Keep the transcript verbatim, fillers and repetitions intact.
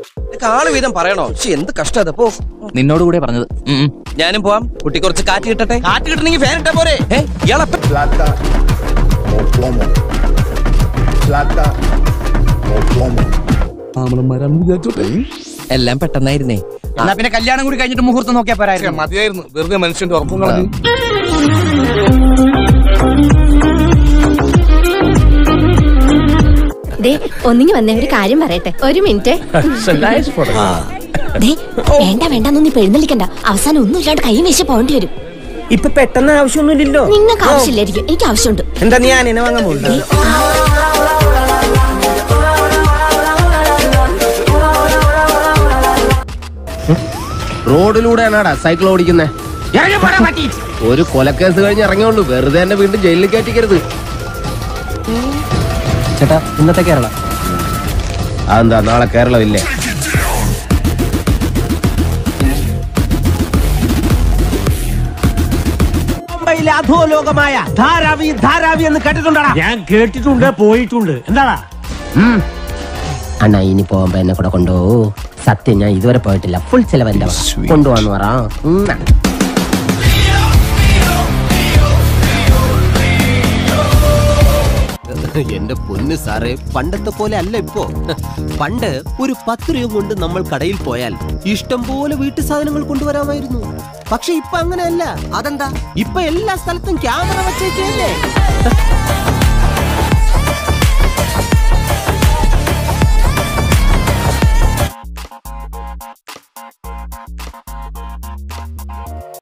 ആള് വീതം പറയണോ? പക്ഷെ എന്ത് കഷ്ടം പോ. നിന്നോട് കൂടെ പറഞ്ഞത്. ഞാനും പോവാം. കുട്ടി കുറച്ച് കാറ്റ് കിട്ടട്ടെ. കാറ്റ് കിട്ടണമെങ്കിൽ ഫാൻ ഇട്ടാ പോരെ? ഇയാളെ എല്ലാം പെട്ടെന്നായിരുന്നേ. എന്നാ പിന്നെ കല്യാണം കൂടി കഴിഞ്ഞിട്ട് മുഹൂർത്തം നോക്കിയാ പോരായിരുന്നു. മതിയായിരുന്നു, വെറുതെ മനുഷ്യന്റെ ഉറപ്പും കളഞ്ഞു. ഒന്നിങ്ങി വന്നേ, ഒരു കാര്യം പറയട്ടെ. ഒരു മിനിറ്റ്. വേണ്ട വേണ്ട നീ പെഴുന്നള്ളിക്കണ്ട. അവസാനം ഒന്നും ഇല്ലാണ്ട് കൈ വീശി പോകേണ്ടി വരും. ഇപ്പൊ പെട്ടെന്ന് ആവശ്യമൊന്നുമില്ലല്ലോ. നിങ്ങൾക്ക് ആവശ്യമില്ലായിരിക്കും, എനിക്ക് ആവശ്യമുണ്ട്. എന്താ നീ ആനേനെ വാങ്ങാൻ പോകുന്നത്? റോഡിലൂടെയാണാടാ സൈക്കിൾ ഓടിക്കുന്നേ. ഒരു കൊലക്കേസ് കഴിഞ്ഞ് ഇറങ്ങിയുള്ളൂ, വെറുതെ എന്നെ വീണ്ടും ജയിലിൽ കയറ്റിക്കരുത്. ചേട്ടാ ഇന്നത്തെ കേരള അതെന്താ നാളെ കേരളമില്ലേ? മുംബൈയിലെ അധോലോകമായ ധാരാവി ധാരാവി എന്ന് കേട്ടിട്ടുണ്ടോ? ഞാൻ കേട്ടിട്ടുണ്ട്, പോയിട്ടുണ്ട്. എന്താടാ അണ്ണാ ഇനി പോകുമ്പോ എന്നെ കൂടെ കൊണ്ടുപോകൂ. സത്യം ഞാൻ ഇതുവരെ പോയിട്ടില്ല. ഫുൾ ചെലവെന്റെ കൊണ്ടുപോവാന്ന് പറ. എന്റെ പൊന്ന് സാറേ, പണ്ടത്തെ പോലെ അല്ല ഇപ്പോ. പണ്ട് ഒരു പത്ത് രൂപ കൊണ്ട് നമ്മൾ കടയിൽ പോയാൽ ഇഷ്ടം പോലെ വീട്ടു സാധനങ്ങൾ കൊണ്ടുവരാമായിരുന്നു. പക്ഷെ ഇപ്പൊ അങ്ങനെയല്ല. അതെന്താ? ഇപ്പൊ എല്ലാ സ്ഥലത്തും ക്യാമറ വെച്ചേക്കല്ലേ.